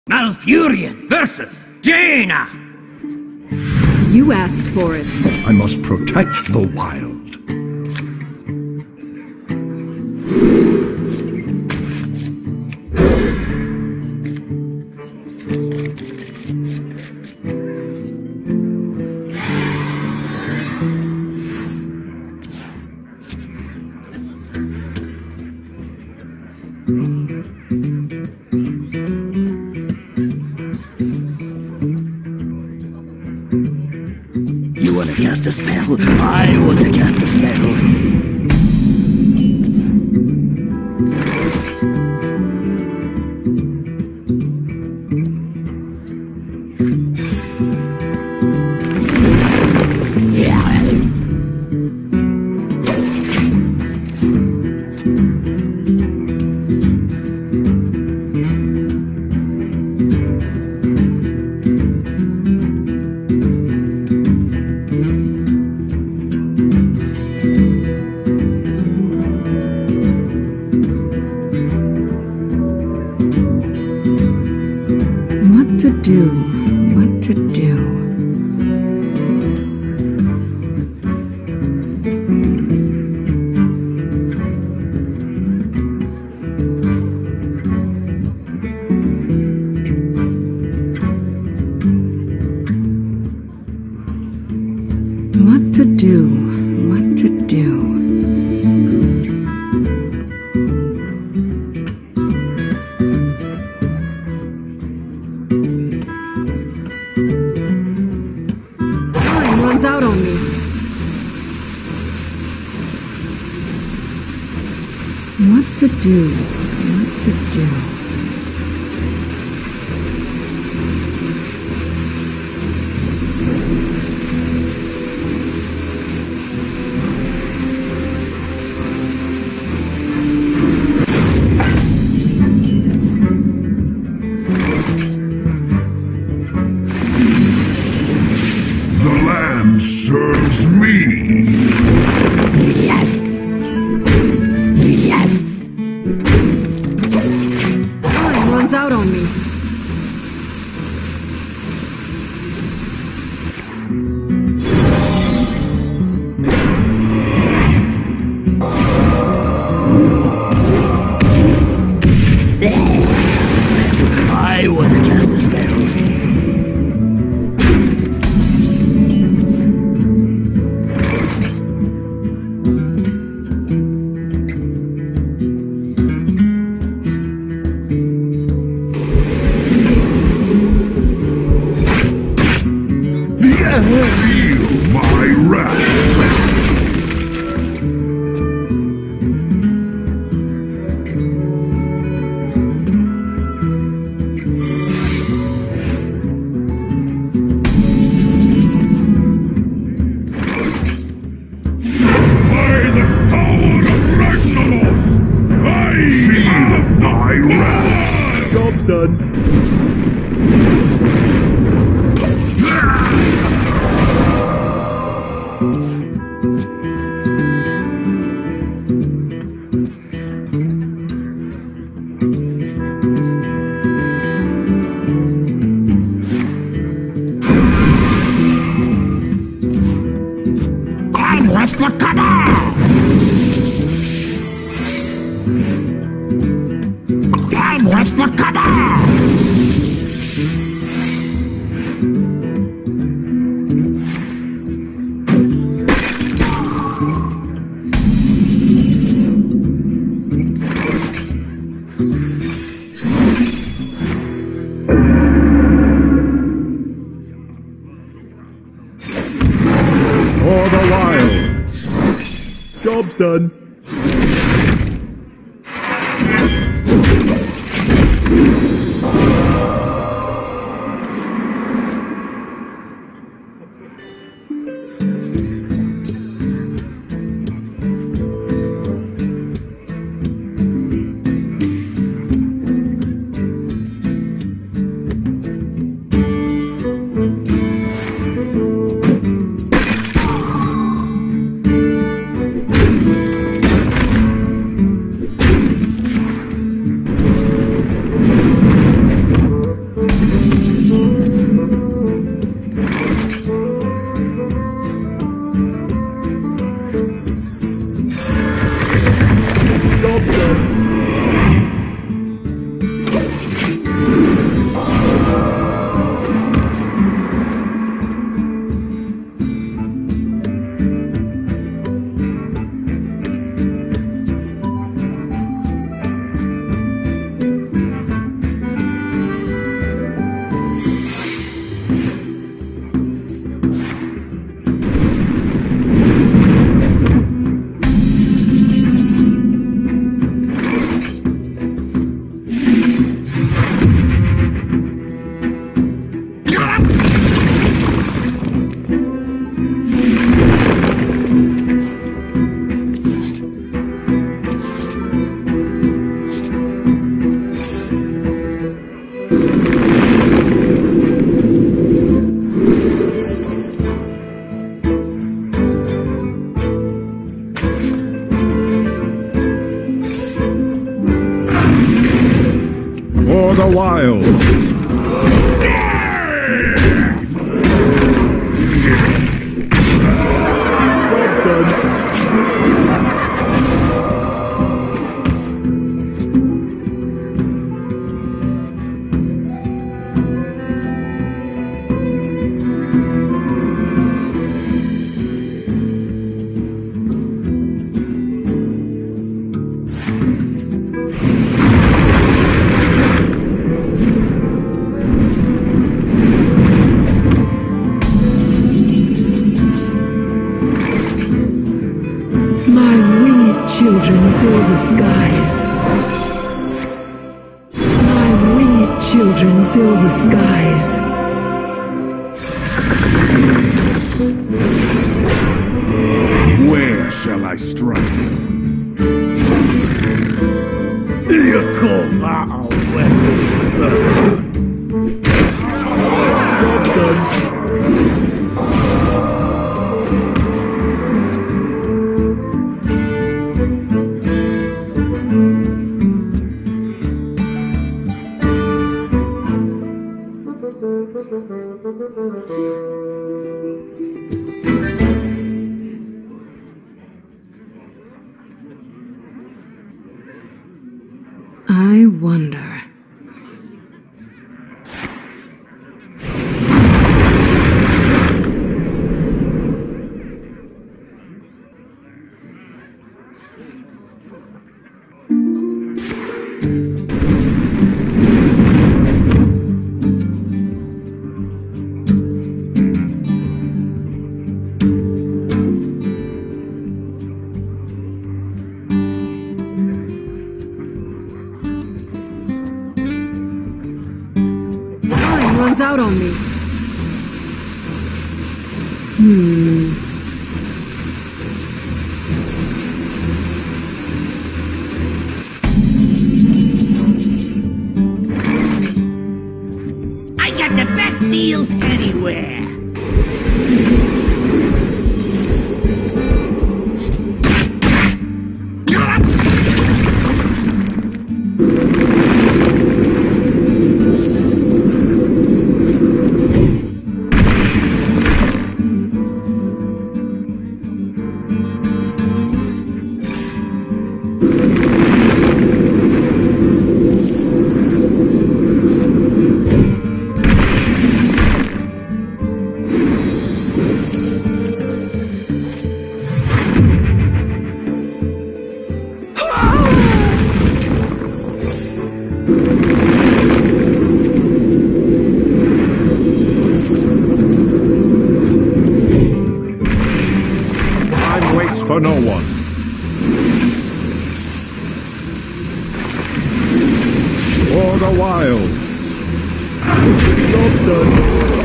Malfurion versus Jaina! You asked for it. I must protect the wild. You wanna cast a spell? I wanna cast a spell. What to do. What to do. What to do. Runs out on me. What to do? What to do? Serves me. Time runs out on me. I want to cast a spell. Feel my wrath. By the power of Ragnaros, I feel my wrath. Job's done. What's the cabal? I'm with the cabal! For the wild. Job's done. Children fill the skies. My winged children fill the skies. Where shall I strike? Job done. I wonder. Runs out on me. I got the best deals anywhere. For no one. For the wild. Job done.